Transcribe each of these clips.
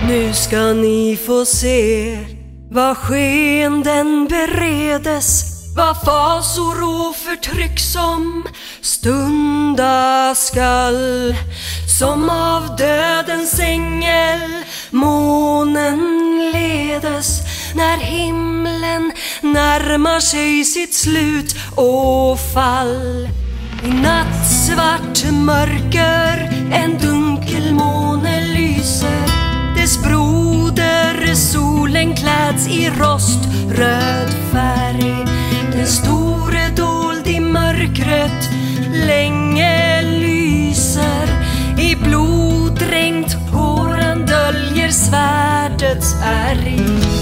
Nu ska ni få se vad skeenden beredes, vad fasor och förtryck som stunda skall. Som av dödens ängel månen ledes, när himlen närmar sig sitt slut och fall. I nattsvart mörker en dunkel måne lyser, dess broder solen kläds i roströd färg. Den store dold i mörkret länge lyser, i bloddränkt håren döljer svärdets ärg.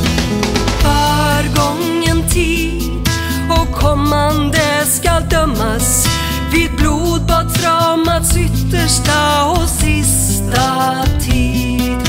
Förgången tid och kommande skall dömas vid blodbadsdramats yttersta och sista tid.